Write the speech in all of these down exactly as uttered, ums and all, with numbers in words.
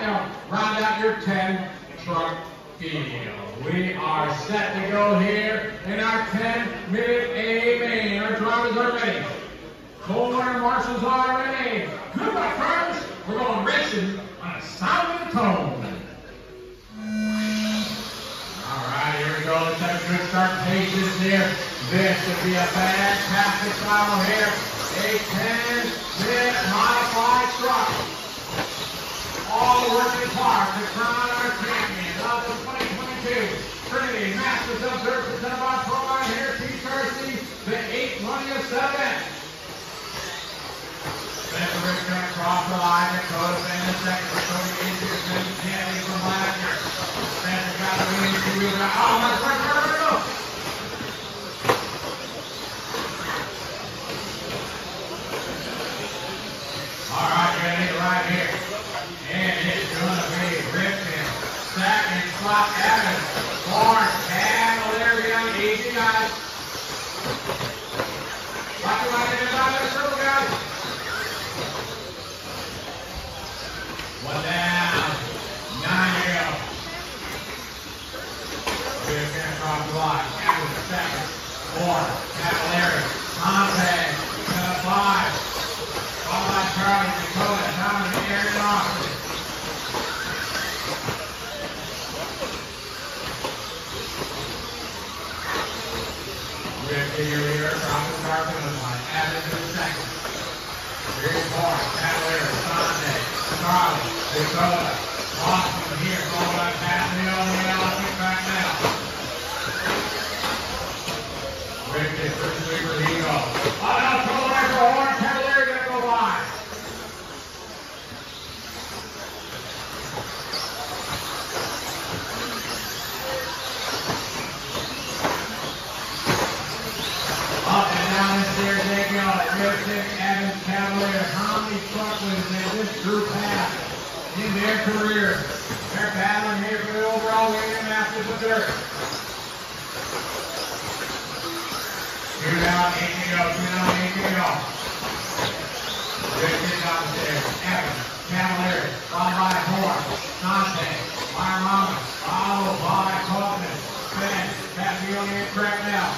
final. Round out your ten truck field. We are set to go here in our ten minute A main. Our drivers are ready. Corner marshals are ready. Good luck, friends. We're going racing on a sound and tone. All right, here we go. Let's have a good start. Patience here. This should be a fantastic final here. A ten minute modified truck. All working hard to crown our champion of the twenty twenty-two Trinity Masters of Dirt Cinema Program here at T R C, the eighth running of seven. Spencer Richard across the line, Dakota in the second, Dakota into the second champion from last year. Spencer got the lead, two wheel back. Oh, my God, go, go, go! All right, ready right here. And it's going to be Ripken, second slot, Evans, Lawrence, Cavalier on easy, guys. Rocky, rocky, inside the circle, guys. One down, nine to go. Ripken across the line, Evans, second, Lawrence, Cavalier, Conte, to five. Followed by Charlie, Dakota, Thomas, and Aaron Austin. Rick here, here, across the start finish line. Evans in second. Here's Lawrence, Cavalier, Sunday, Charlie, Dakota, Austin here, followed by Pasadena, Leon, kick back now. Rick is first sweeper, he goes. Oh no, trouble right for Lawrence, Cavalier gonna go wide. Up and down the stairs they go. Ripken, Evans, Cavalier. How many truckers in this group have in their career? They're battling here for the overall winning Masters of Dirt. Two down, eight to go. Two down, eight to go. Ripken down the stairs. Evans, Cavalier, followed by Horn, Conte, Marmama, followed by Kaufman, Spin, Passione and Crack now.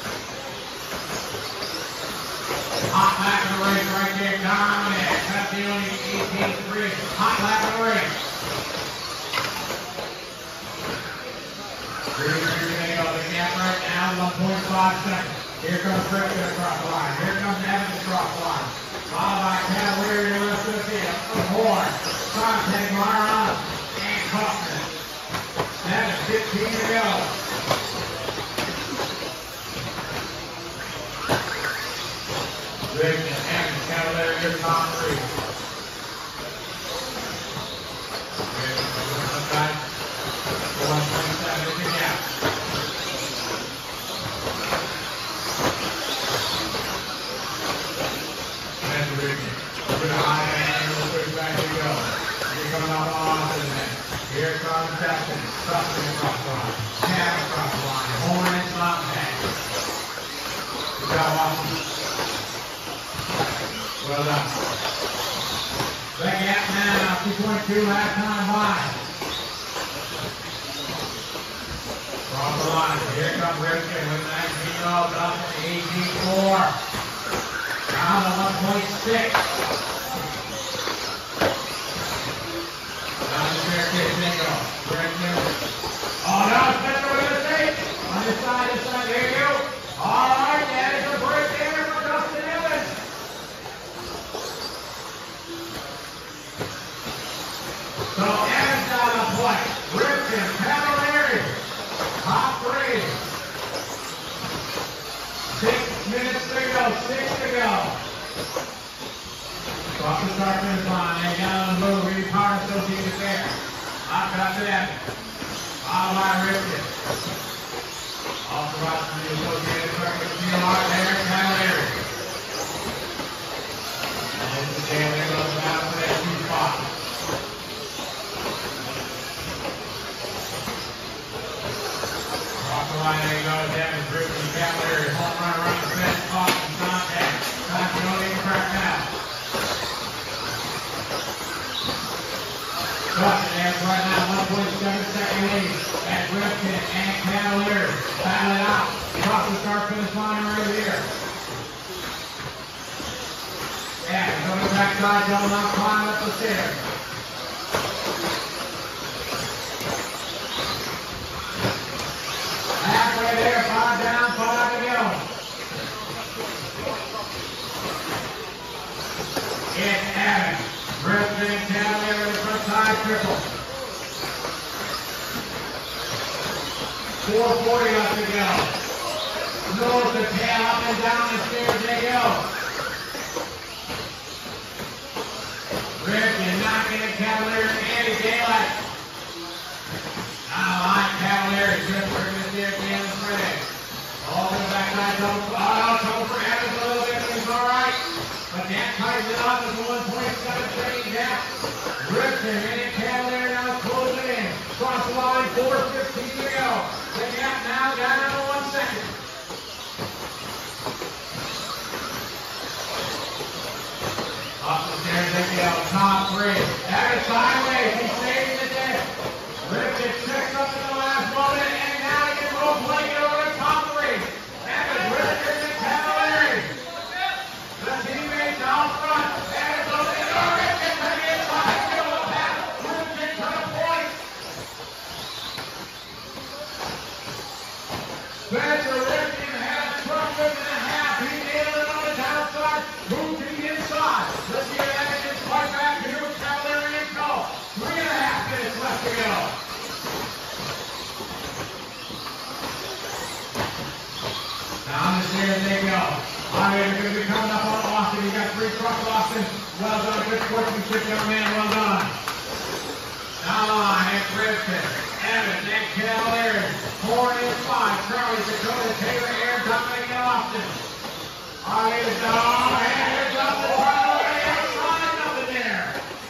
Hot lap in the race right there, Dominic. Passione eighteen three. Hot lap in the race. Three, three, they go. The gap right now, one point five seconds. Here comes Ripken across the line. Here comes Evans across the line. Followed by Cavalier in the rest of the field. Horn, Conte, Marana, and Kaufman. seven fifteen to go. Ripken, Evans, Cavalier, your top three. Ripken, one side. one twenty-seven is the gap. Spencer Ripken. Look at the high angle, push back you go. You're coming off Austin then. Here comes Sexton. Sexton across the line. Cab across the line. Horn and slot back. Good job, Austin. Well done. Back out now, two point two last time wide. Across the line, here comes Ripken with nineteen oh, up to eighteen four. Down to one point six. Down the staircase they go. Ripken. Oh no, Spencer with a save. On this side, this side, there you go. All right, that is a break there for Dustin Evans. So Evans out of play. Ripken, Cavalier, top three. Six minutes to go, six to go. Off the start finish line, they down the move, Reedy Power Associated there. Hot cut to Evans. Followed by Ripken. Off the right from the Associated Truck with G R there, Cavalier. And the Cavalier goes down for that two spot. Off the line, there you go, Evans, Ripken, Cavalier, home run, run, set, Austin, contact. Passione and Crack now. Busting there right now, one point seven second lead. And Rifkin and Cavalier battle it out. Across the start finish line right here. And on the backside, going on, climbing up the stairs. Halfway there, five down, five to go. It's Evans. Rifkin and Cavalier with the front side triple. four forty left to go. Nose to tail, up and down the stairs they go. Rifkin knocking at Cavalier and Andy daylight. Now on Cavalier, just working the stairs at the end of the fray. All the backside double, oh, trouble for Evans a little bit, but he's all right. But that ties it off as a one point seven second gap. Rifkin and Cavalier now closing in. Cross the line, four fifteen to go. The gap now down to one second. Up the stairs they go. Top three. Evans sideways. He's saving it there. Rifkin tricks up in the last moment, and now he can roll play it over the top three. Evans, Rifkin, and Cavalier. The teammates out front. Evans over the door. Rifkin to the inside. Middle of the pass. Rifkin to the point. Spencer Rifkin had a truck with and a half. He nailed it on the downside. Moved to the inside. Let's see if Evans gets right back. Here with Cavalier and Cole. Three and a half minutes left to go. Down the stairs they go. All right, they're going to be coming up on Austin. You got three trucks, Austin. Well done. Good sportsmanship, young man. Well done. Down the line, it's Rifkin. Evans and Cavalier. Four and five. Charlie, Dakota, Taylor, Aaron, Dominic, and Austin. All right, it's down. And here's up the front. Outside, nothing there.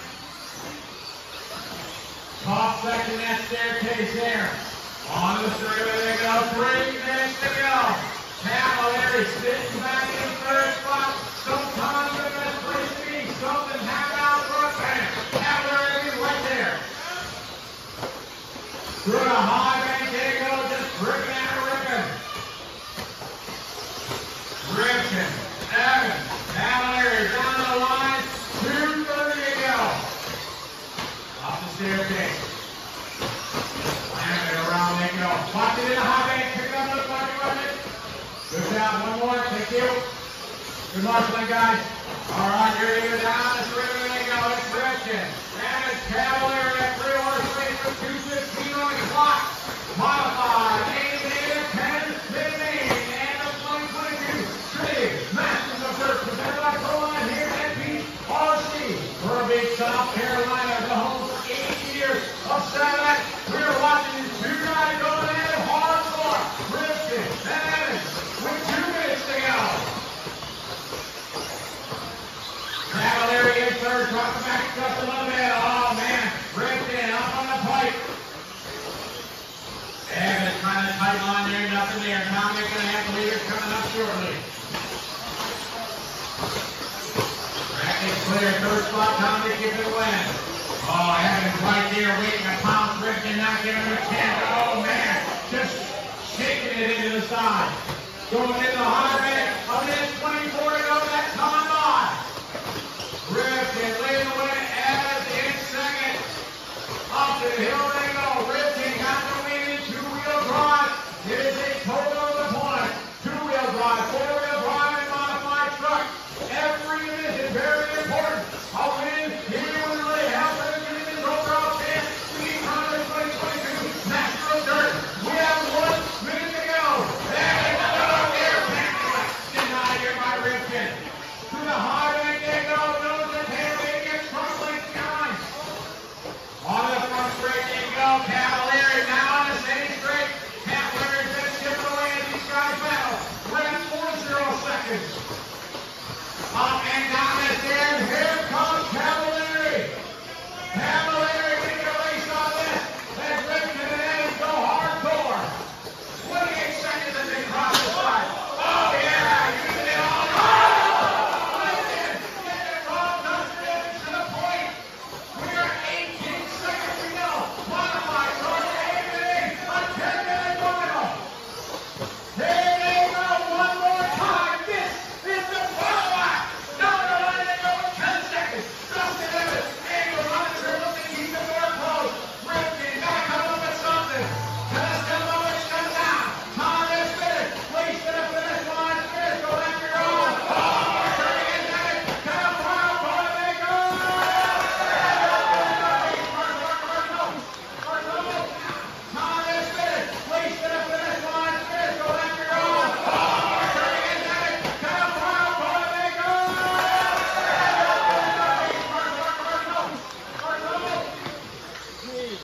Top section, that staircase there. On the straightaway they go. Three minutes to go. Cavalier sitting back in third spot. Sometimes the best place to be. Something half out front. Bam. Cavalier is right there. Through the high bank they go. Just ripping and ripping. Rifkin, Evans, Cavalier down the line. two thirty to go. Off the staircase. Slamming it around they go. Watch it in the high bank. Pick it up those pocket weapons. Good job. One more. Thank you. Good marshalling, guys. All right, here you go down. It's ripping they go. It's Rifkin. Evans, Cavalier at three horse race for two fifteen on the clock. Modified. eight minutes, ten, fifteen. And the twenty twenty-two Trinity Masters of Dirt presented by Proline here at P R C. Burbank, South Carolina, the home for eighty years of satellite. We're watching these two guys going at it hardcore. Rifkin and Evans with two minutes to go. Cavalier in third, drop the back just a little bit. Oh man, Rifkin up on the pipe. Evans trying to tight line there, nothing there. Now they're going to have the leaders coming up shortly. Rackets clear, third spot, Tommy give it away. Oh, Evans right there waiting to pounce. Rifkin not giving him a chance. Oh man, just shaking it into the side. Going in the high bank, a minute twenty-four to go, that's coming by. Rifkin leading the way, Evans in second. Up to the hill they go. Rifkin got the lead in two-wheel drive. It is a total of the point. Two-wheel drive, four-wheel drive, and modified truck. Every division, very important. A win here with the lead. Help for the division overall champ. Speed Congress twenty twenty-two Master of Dirt. We have one minute to go. There they go. There, denied here by Rifkin. To the high bank they go. Nose and tail, they get front length behind. On the front straight they go. Cavalier now on the same straight. Cavalier is going to skip away as these guys battle. We're at four zero seconds. Up and down.